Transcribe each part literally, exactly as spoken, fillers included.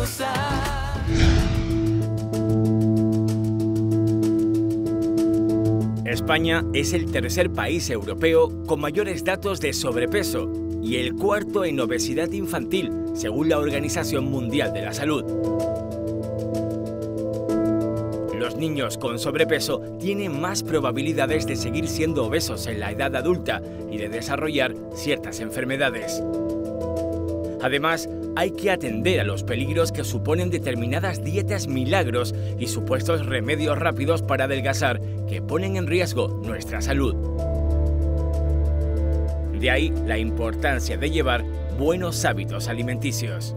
gozar. España es el tercer país europeo con mayores datos de sobrepeso y el cuarto en obesidad infantil, según la Organización Mundial de la Salud. Los niños con sobrepeso tienen más probabilidades de seguir siendo obesos en la edad adulta y de desarrollar ciertas enfermedades. Además, hay que atender a los peligros que suponen determinadas dietas milagros y supuestos remedios rápidos para adelgazar que ponen en riesgo nuestra salud. De ahí la importancia de llevar buenos hábitos alimenticios.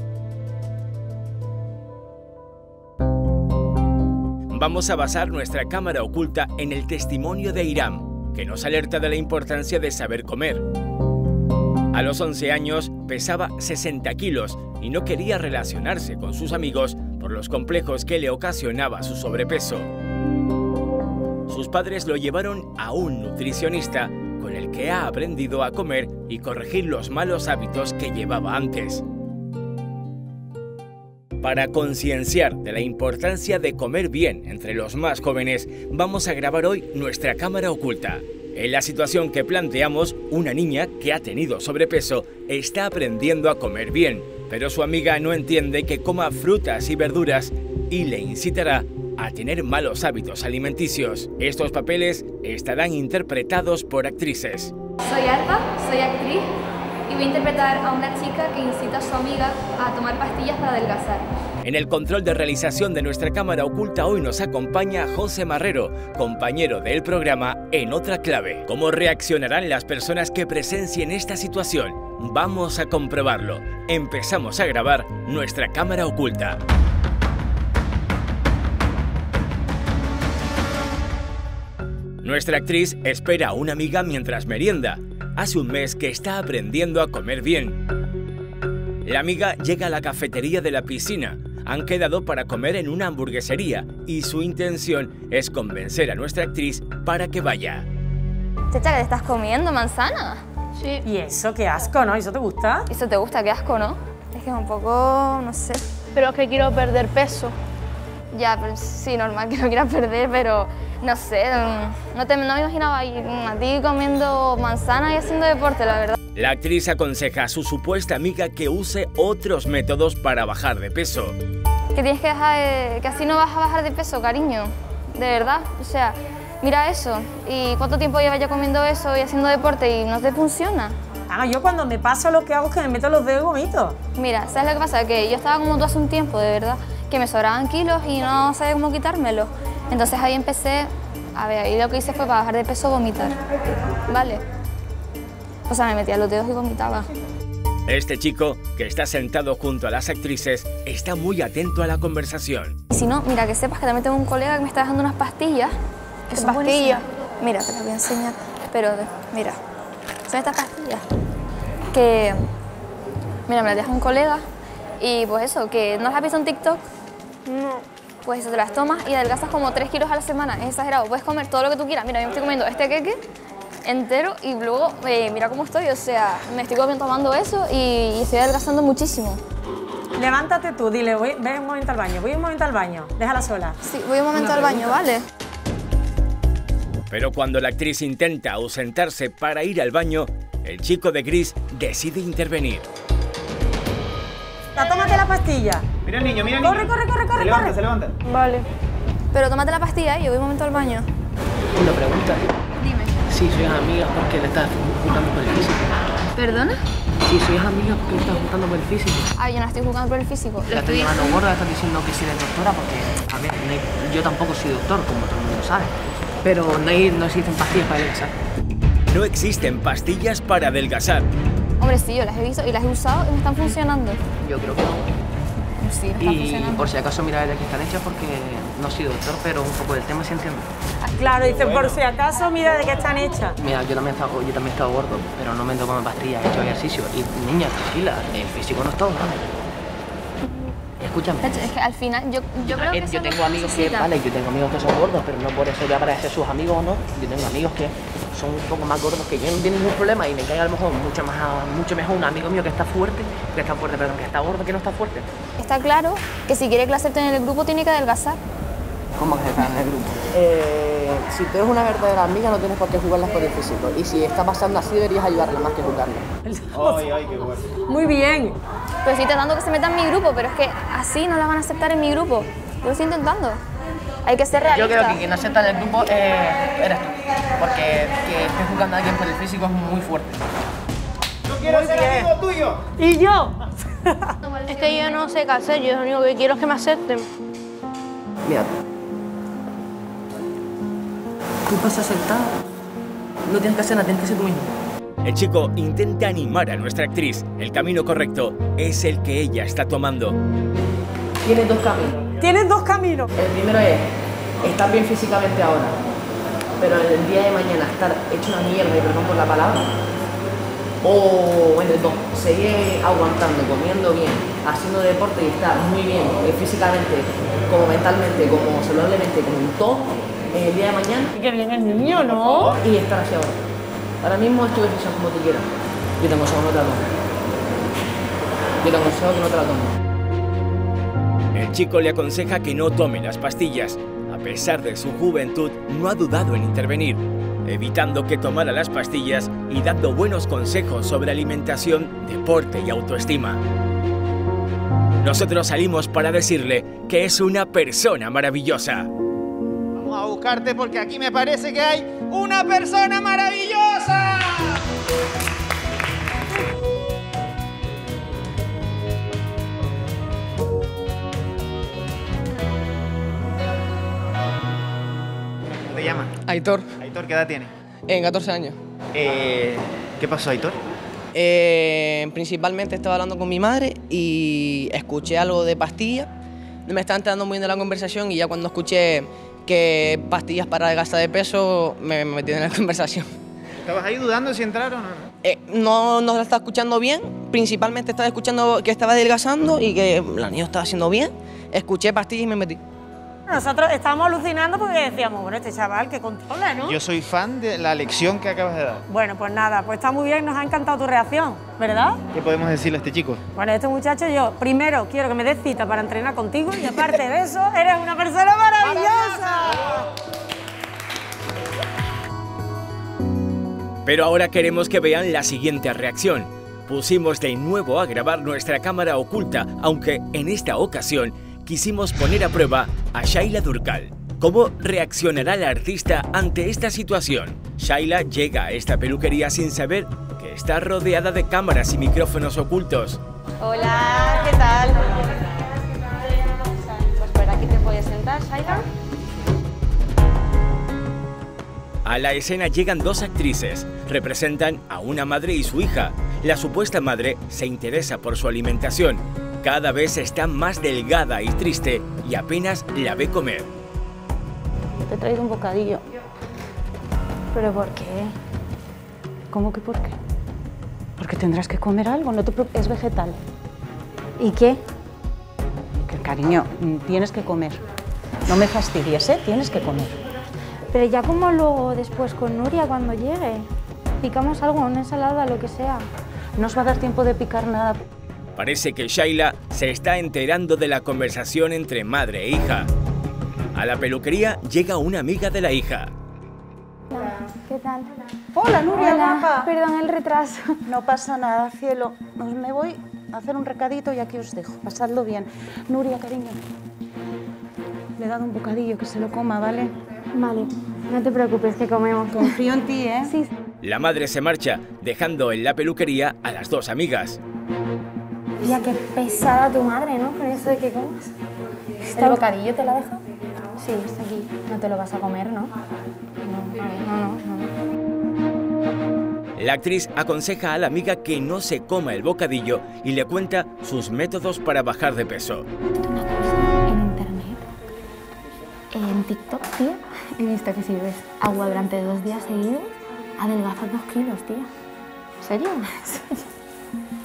Vamos a basar nuestra cámara oculta en el testimonio de Iram, que nos alerta de la importancia de saber comer. A los once años pesaba sesenta kilos y no quería relacionarse con sus amigos por los complejos que le ocasionaba su sobrepeso. Sus padres lo llevaron a un nutricionista con el que ha aprendido a comer y corregir los malos hábitos que llevaba antes. Para concienciar de la importancia de comer bien entre los más jóvenes, vamos a grabar hoy nuestra cámara oculta. En la situación que planteamos, una niña que ha tenido sobrepeso está aprendiendo a comer bien, pero su amiga no entiende que coma frutas y verduras y le incitará a tener malos hábitos alimenticios. Estos papeles estarán interpretados por actrices. Soy Alba, soy actriz y voy a interpretar a una chica que incita a su amiga a tomar pastillas para adelgazar. En el control de realización de nuestra cámara oculta hoy nos acompaña José Marrero, compañero del programa En Otra Clave. ¿Cómo reaccionarán las personas que presencien esta situación? Vamos a comprobarlo. Empezamos a grabar nuestra cámara oculta. Nuestra actriz espera a una amiga mientras merienda. Hace un mes que está aprendiendo a comer bien. La amiga llega a la cafetería de la piscina. Han quedado para comer en una hamburguesería y su intención es convencer a nuestra actriz para que vaya. Checha, ¿qué te estás comiendo? ¿Manzana? Sí. ¿Y eso? Qué asco, ¿no? ¿Eso te gusta? ¿Eso te gusta? Qué asco, ¿no? Es que es un poco, no sé. Pero es que quiero perder peso. Ya, pero sí, normal que no quieras perder, pero no sé, no, te, no me imaginaba a ti comiendo manzana y haciendo deporte, la verdad. La actriz aconseja a su supuesta amiga que use otros métodos para bajar de peso. Que tienes que dejar de, que así no vas a bajar de peso, cariño, de verdad. O sea, mira eso, ¿y cuánto tiempo llevas ya comiendo eso y haciendo deporte y no te funciona? Ah, yo cuando me paso lo que hago es que me meto los dedos y vomito. Mira, ¿sabes lo que pasa? Que yo estaba como tú hace un tiempo, de verdad, que me sobraban kilos y no sabía cómo quitármelos. Entonces ahí empecé, a ver, ahí lo que hice fue para bajar de peso vomitar, ¿vale? O sea, me metía los dedos y vomitaba. Este chico, que está sentado junto a las actrices, está muy atento a la conversación. Y si no, mira, que sepas que también tengo un colega que me está dejando unas pastillas. Que son pastillas. Mira, te las voy a enseñar, pero mira, son estas pastillas que, mira, me las deja un colega y pues eso, que ¿no las has visto en TikTok? No. Pues eso, te las tomas y adelgazas como tres kilos a la semana, es exagerado. Puedes comer todo lo que tú quieras. Mira, yo me estoy comiendo este queque entero y luego eh, mira cómo estoy, o sea, me estoy comiendo, tomando eso y, y estoy adelgazando muchísimo. Levántate tú, dile, voy, ve un momento al baño, voy un momento al baño, déjala sola. Sí, voy un momento al baño, ¿vale? Pero cuando la actriz intenta ausentarse para ir al baño, el chico de gris decide intervenir. Tómate la pastilla. Mira el niño, mira el niño. Corre, corre, corre, corre. Se levanta, corre. se levanta. Vale. Pero tómate la pastilla y yo voy un momento al baño. Una pregunta. Dime. Si sois amigas porque le estás juntando por el físico. ¿Perdona? Si sois amigas porque le estás juntando por el físico. Ay, yo no estoy jugando por el físico. La estás llamando gorda, estás diciendo que si eres doctora porque, a ver, no hay- yo tampoco soy doctor, como todo el mundo sabe. Pero no, hay, no existen pastillas para adelgazar. No existen pastillas para adelgazar. Hombre, sí, yo las he visto y las he usado y me están funcionando. Yo creo que no. Sí, me están Y funcionando. por si acaso mira de qué están hechas porque no soy doctor, pero un poco del tema sí entiendo. Claro, dice, por si acaso, mira de qué están hechas. Mira, yo también he estado, yo también he estado gordo, pero no me tomo pastillas, he hecho ejercicio. Y niña, tranquila, el físico no es todo, ¿no? Escúchame. Es que al final yo, yo creo que Eh, eso yo no tengo amigos que, necesita. vale, yo tengo amigos que son gordos, pero no por eso voy a parecer sus amigos o no. Yo tengo amigos que son un poco más gordos que yo, no tienen ningún problema y me cae a lo mejor mucho, más, mucho mejor un amigo mío que está fuerte, que está fuerte, perdón, que está gordo, que no está fuerte. Está claro que si quiere que la acepten en el grupo tiene que adelgazar. ¿Cómo que está en el grupo? Eh, si tú eres una verdadera amiga no tienes por qué jugarlas por el físico. Y si está pasando así deberías ayudarla más que jugarla. Ay, ay, qué bueno. Muy bien. Pero estoy intentando que se meta en mi grupo, pero es que así no la van a aceptar en mi grupo. Yo lo estoy intentando. Hay que ser realista. Yo creo que quien no acepta en el grupo eh, eres tú. Porque que estés jugando a alguien por el físico es muy fuerte. Yo quiero ser amigo tuyo. ¿Y yo? Es que yo no sé qué hacer, yo lo único que quiero es que me acepten. Mira, tú vas a aceptar. No tienes que hacer nada, tienes que ser tú mismo. El chico intenta animar a nuestra actriz. El camino correcto es el que ella está tomando. Tienes dos caminos. Tienes dos caminos. El primero es estar bien físicamente ahora, pero el día de mañana estar hecho una mierda, y perdón por la palabra. O, bueno, dos, seguir aguantando, comiendo bien, haciendo deporte y estar muy bien eh, físicamente, como mentalmente, como saludablemente, como en todo, eh, el día de mañana. Qué bien el niño, ¿no? Y estar hacia ahora. Ahora mismo es tu decisión como tú quieras. Yo te aconsejo que no te la tomes. Yo te aconsejo que no te la tomes. El chico le aconseja que no tome las pastillas. A pesar de su juventud, no ha dudado en intervenir, evitando que tomara las pastillas y dando buenos consejos sobre alimentación, deporte y autoestima. Nosotros salimos para decirle que es una persona maravillosa. Vamos a buscarte porque aquí me parece que hay una persona maravillosa. ¿Cómo te llamas? Aitor, Aitor, ¿qué edad tienes? en catorce años. Eh, ¿Qué pasó, Aitor? Eh, principalmente estaba hablando con mi madre y escuché algo de pastillas. Me estaba enterando muy bien de la conversación y ya cuando escuché que pastillas para adelgazar de peso, me, me metí en la conversación. ¿Estabas ahí dudando si entrar o no? Eh, no, no la estaba escuchando bien, principalmente estaba escuchando que estaba adelgazando y que la niña estaba haciendo bien. Escuché pastillas y me metí. Nosotros estábamos alucinando porque decíamos, bueno, este chaval que controla, ¿no? Yo soy fan de la lección que acabas de dar. Bueno, pues nada, pues está muy bien, nos ha encantado tu reacción, ¿verdad? ¿Qué podemos decirle a este chico? Bueno, este muchacho yo, primero quiero que me des cita para entrenar contigo y aparte de eso, eres una persona maravillosa. Pero ahora queremos que vean la siguiente reacción. Pusimos de nuevo a grabar nuestra cámara oculta, aunque en esta ocasión quisimos poner a prueba a Shaila Durcal. ¿Cómo reaccionará la artista ante esta situación? Shaila llega a esta peluquería sin saber que está rodeada de cámaras y micrófonos ocultos. Hola, ¿qué tal? Pues por aquí te puedes sentar, Shaila. A la escena llegan dos actrices. Representan a una madre y su hija. La supuesta madre se interesa por su alimentación. Cada vez está más delgada y triste y apenas la ve comer. Te he traído un bocadillo. ¿Pero por qué? ¿Cómo que por qué? Porque tendrás que comer algo, no te preocupes, es vegetal. ¿Y qué? Que cariño, tienes que comer. No me fastidies, ¿eh? Tienes que comer. Pero ya como luego después con Nuria cuando llegue. Picamos algo, una ensalada, lo que sea. No os va a dar tiempo de picar nada. Parece que Shaila se está enterando de la conversación entre madre e hija. A la peluquería llega una amiga de la hija. ¿Qué tal? Hola, Nuria, guapa. Perdón el retraso. No pasa nada, cielo. Os me voy a hacer un recadito y aquí os dejo. Pasadlo bien. Nuria, cariño, le he dado un bocadillo, que se lo coma, ¿vale? Vale, no te preocupes, que comemos. Confío en ti, ¿eh? Sí. La madre se marcha, dejando en la peluquería a las dos amigas. Ya qué pesada tu madre, ¿no? Con eso de que comas. ¿El bocadillo te la deja? Sí, está aquí. No te lo vas a comer, ¿no? No, no, no, no. La actriz aconseja a la amiga que no se coma el bocadillo y le cuenta sus métodos para bajar de peso. Una cosa, en internet, en TikTok, tía, he visto que si bebes agua durante dos días seguidos, adelgazas dos kilos, tía. ¿En serio?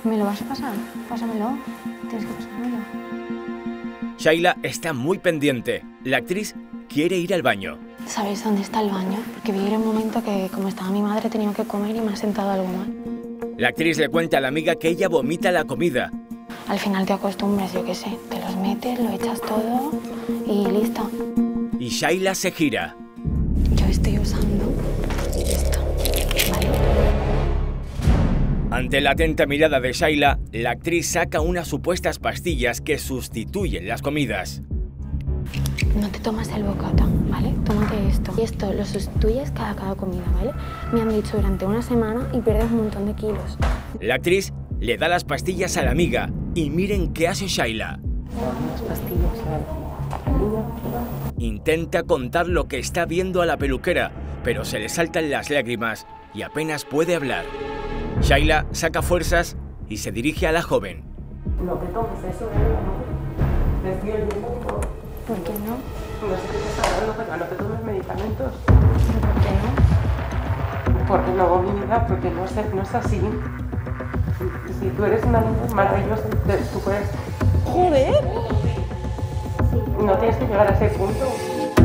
¿Me lo vas a pasar? Pásamelo. Tienes que pasármelo. Shayla está muy pendiente. La actriz quiere ir al baño. ¿Sabéis dónde está el baño? Porque vi en un momento que, como estaba mi madre, he tenido que comer y me ha sentado algo mal. La actriz le cuenta a la amiga que ella vomita la comida. Al final te acostumbras, yo qué sé. Te los metes, lo echas todo y listo. Y Shayla se gira. Yo estoy usando esto, ¿vale? Ante la atenta mirada de Shayla, la actriz saca unas supuestas pastillas que sustituyen las comidas. No te tomas el bocata, ¿vale? Tómate esto. Y esto lo sustituyes cada, cada comida, ¿vale? Me han dicho durante una semana y pierdes un montón de kilos. La actriz le da las pastillas a la amiga y miren qué hace Shayla. Las pastillas, ¿vale? Intenta contar lo que está viendo a la peluquera, pero se le saltan las lágrimas y apenas puede hablar. Shayla saca fuerzas y se dirige a la joven. No te tomes eso, ¿no? Me estoy oyendo. ¿Por qué no? No sé qué te está dando, pero no te tomes medicamentos. ¿Por qué no? Porque no, mi vida, porque no es, no es así. Si, si tú eres una niña maravillosa, tú puedes... ¡Joder! No tienes que llegar a ese punto.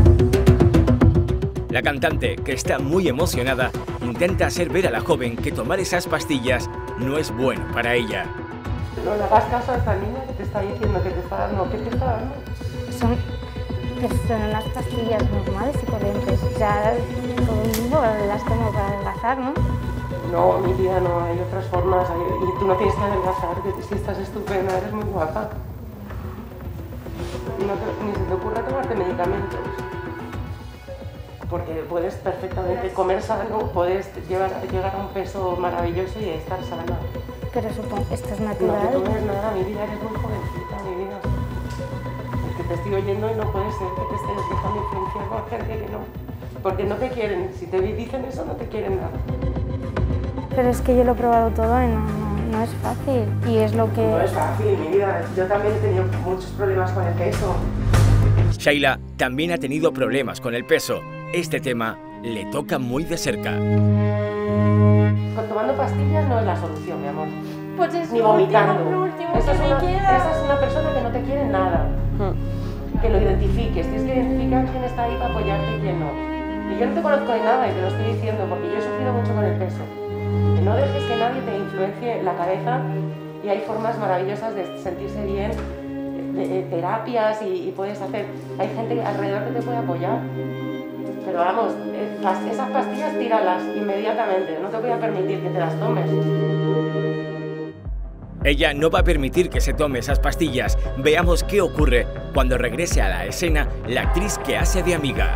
La cantante, que está muy emocionada, intenta hacer ver a la joven que tomar esas pastillas no es bueno para ella. No le hagas caso a esta niña que te está diciendo que te está dando. ¿Qué te está dando? Son, pues son unas pastillas normales y corrientes. O sea, todo el mundo las toma para adelgazar, ¿no? No, mi vida, no. Hay otras formas. Hay, y tú no tienes que adelgazar, que si estás estupenda, eres muy guapa. No te, ni se te ocurra tomarte medicamentos. Porque puedes perfectamente comer sano, puedes llevar, llegar a un peso maravilloso y estar sana. Pero supongo que esto es natural. No te tomes nada, mi vida, eres muy jovencita, mi vida. Es que te estoy oyendo y no puede ser que te estés dejando influenciar por gente que no. Porque no te quieren, si te dicen eso no te quieren nada. Pero es que yo lo he probado todo y no, no, no es fácil. Y es lo que... No es fácil, mi vida. Yo también he tenido muchos problemas con el peso. Shayla también ha tenido problemas con el peso. Este tema le toca muy de cerca. Tomando pastillas no es la solución, mi amor. Pues es Ni lo vomitando. último, lo último esa, que es me una, queda. esa es una persona que no te quiere nada. Hmm. Que lo identifiques. Tienes que identificar quién está ahí para apoyarte y quién no. Y yo no te conozco de nada y te lo estoy diciendo porque yo he sufrido mucho con el peso. Que no dejes que nadie te influencie la cabeza y hay formas maravillosas de sentirse bien, de, de, terapias y, y puedes hacer... Hay gente alrededor que te puede apoyar. Pero vamos, esas pastillas tíralas inmediatamente, no te voy a permitir que te las tomes. Ella no va a permitir que se tome esas pastillas. Veamos qué ocurre cuando regrese a la escena la actriz que hace de amiga.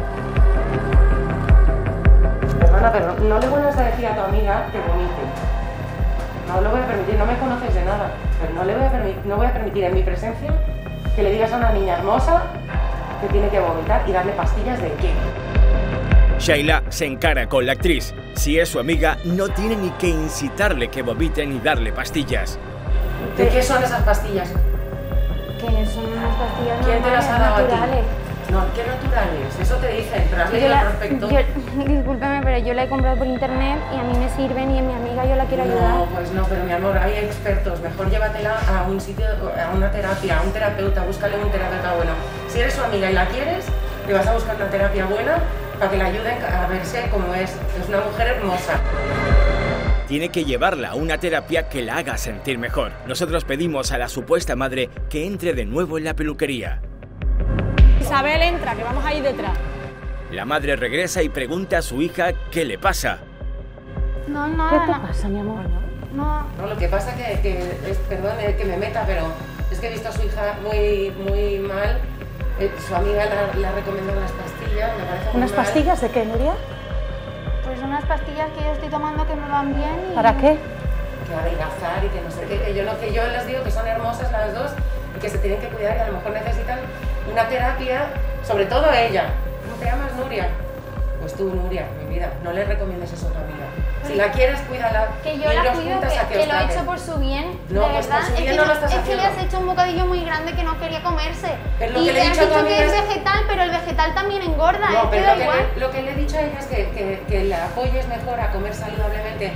Perdona, pero no le vuelvas a decir a tu amiga que vomite. No lo voy a permitir, no me conoces de nada, pero no, le voy a permitir, no voy a permitir en mi presencia que le digas a una niña hermosa que tiene que vomitar y darle pastillas de qué. Shayla se encara con la actriz. Si es su amiga, no tiene ni que incitarle que vomite ni darle pastillas. ¿De qué son esas pastillas? Que son unas pastillas ¿Quién te las ha dado naturales. a ti? No, ¿qué naturales? Eso te dicen, pero has leído Yo la- el prospecto. yo- discúlpeme, pero yo la he comprado por internet y a mí me sirven y a mi amiga yo la quiero ayudar. No, pues no, pero mi amor, hay expertos. Mejor llévatela a un sitio, a una terapia, a un terapeuta, búscale un terapeuta bueno. Si eres su amiga y la quieres, le vas a buscar una terapia buena para que la ayuden a verse como es. Es una mujer hermosa. Tiene que llevarla a una terapia que la haga sentir mejor. Nosotros pedimos a la supuesta madre que entre de nuevo en la peluquería. Isabel, entra, que vamos ahí detrás. La madre regresa y pregunta a su hija qué le pasa. No, no, ¿Qué te no. pasa, mi amor? No, No, lo que pasa que, que es, perdón eh, que me meta, pero es que he visto a su hija muy, muy mal. Eh, su amiga le le ha recomendado unas pastillas, me parece muy ¿Unas mal. pastillas de qué, Nuria? pues unas pastillas que yo estoy tomando que me van bien y... ¿Para qué? Que adelgazar y que no sé qué, que yo, no, que yo les digo que son hermosas las dos y que se tienen que cuidar y a lo mejor necesitan una terapia, sobre todo ella. ¿Cómo te llamas, Nuria? Pues tú, Nuria, mi vida, no le recomiendes eso a tu amiga. Si la quieres, cuídala. Que yo y la iros cuido, juntas a que, que que os lo he traten. hecho por su bien, No, de pues por verdad. su Es bien que, no lo le- estás es que le has haciendo. hecho un bocadillo muy grande que no quería comerse. Es lo y que le he has dicho a tu dicho que amiga es es- vegetal, pero el vegetal también engorda, No, es que pero da lo que, igual. le, lo que le he dicho a ella es que, que, que la apoyes mejor a comer saludablemente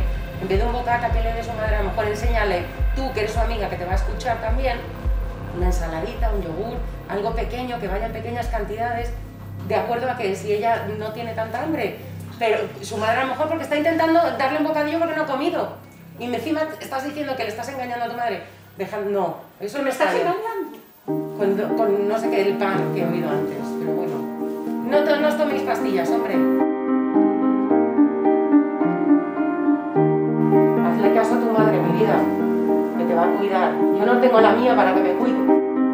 en vez de un bocaca que le dé su madre, a lo mejor enséñale, tú que eres su amiga, que te va a escuchar también, una ensaladita, un yogur, algo pequeño, que vaya en pequeñas cantidades, de acuerdo a que si ella no tiene tanta hambre, pero su madre a lo mejor porque está intentando darle un bocadillo porque no ha comido, y encima estás diciendo que le estás engañando a tu madre, deja, no, eso no está bien. Con, con no sé qué, el pan que he oído antes, pero bueno, no, no os toméis pastillas, hombre. Hazle caso a tu madre, mi vida, que te va a cuidar. Yo no tengo la mía para que me cuide.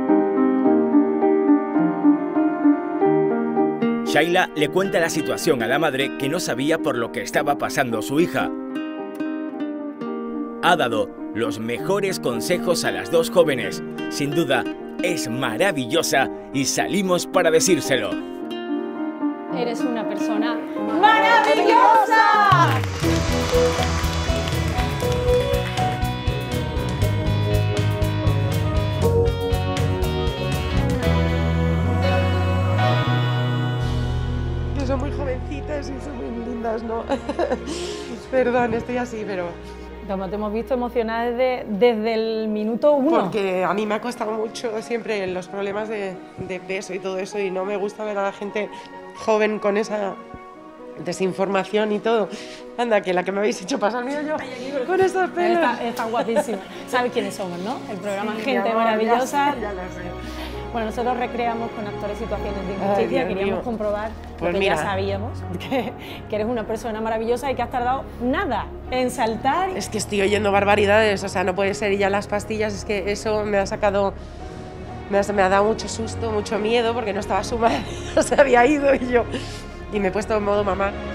Shaila le cuenta la situación a la madre, que no sabía por lo que estaba pasando su hija. Ha dado los mejores consejos a las dos jóvenes. Sin duda, es maravillosa y salimos para decírselo. Eres una persona maravillosa. Que son muy jovencitas y son muy lindas, ¿no? Perdón, estoy así, pero... Como te hemos visto emocionada desde, desde el minuto uno. Porque a mí me ha costado mucho siempre los problemas de, de peso y todo eso, y no me gusta ver a la gente joven con esa desinformación y todo. Anda, que la que me habéis hecho pasar, mira yo, con estos pelos. Está, está guapísima. ¿Sabes quiénes somos, no? El programa Sí, Gente amor, Maravillosa. Ya, sé, ya lo sé. Bueno, nosotros recreamos con actores situaciones de injusticia. Ay, queríamos mío. comprobar Pues lo que mira. ya sabíamos, que, que eres una persona maravillosa y que has tardado nada en saltar. Es que estoy oyendo barbaridades, o sea, no puede ser, y ya las pastillas, es que eso me ha sacado, me ha, me ha dado mucho susto, mucho miedo, porque no estaba su madre, se había ido y yo, y me he puesto en modo mamá.